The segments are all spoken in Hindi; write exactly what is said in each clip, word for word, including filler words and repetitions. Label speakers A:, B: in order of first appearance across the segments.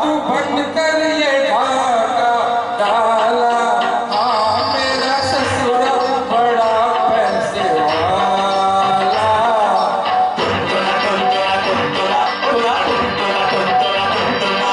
A: बन कर ये ढाका डाला। हाँ मेरा ससुरा बड़ा पैसे वाला।
B: टुनटुना टुनटुना टुनटुना टुनटुना टुनटुना टुनटुना टुनटुना।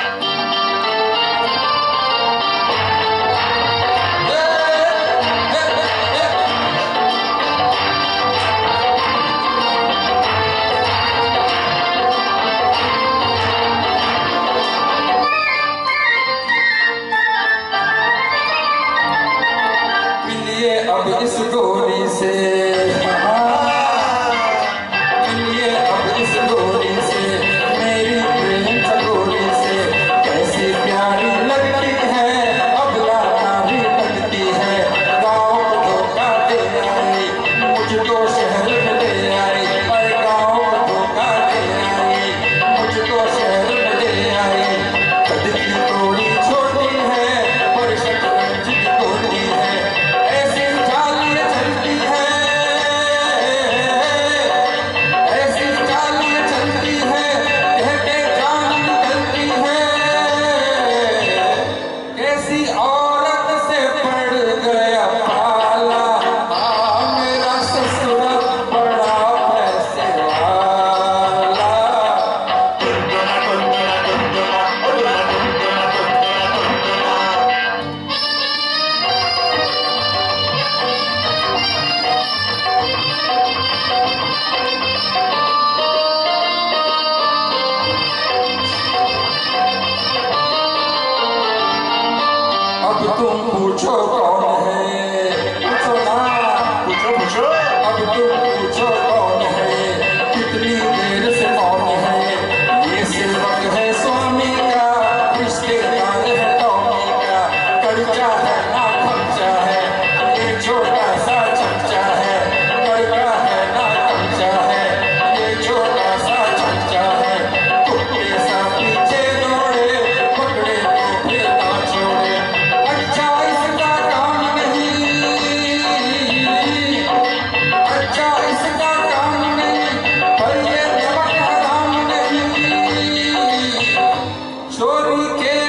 A: मिलिए अब इस गोरी से, मिलिए अब इस गोरी से, मेरी प्रेम चकोरी से। कैसी प्यारी लगती है, अबला नारी लगती है। गाँव को धोखा दे आई, मुझको शहर में ले आई। अरे गाँव को धोखा दे आई, मुझको शहर में ले आई। कद की थोड़ी छोटी है, पर शतरंज की गोली है। ऐसी चालियां चलती है, ऐसी चालियां चलती है, कह के जान निकलती है। कैसी औरत से पड़ गया पाला। हाँ मेरा ससुरा बड़ा पैसे वाला।
B: टुनटुना टुनटुना टुनटुना टुनटुना टुनटुना टुनटुना।
A: अब तुम पूछो कौन है, पूछो ना,
B: पूछो पूछो।
A: अब तुम पूछो कौन है, कितनी देर से कौन है। ये सेवक है स्वामी का, रिश्तेदार है टॉमी का। कर्जा है ना खर्चा है, ये छोटा सा चमचा है। कर्जा है ना खर्चा है, ये छोटा सा चमचा है। कुत्ते सा पीछे दौड़े, पकड़े तो फिर ना छोड़े। अच्छा इसका काम नहीं, अच्छा इसका काम नहीं, पर ये नमक हराम नहीं। चोरी के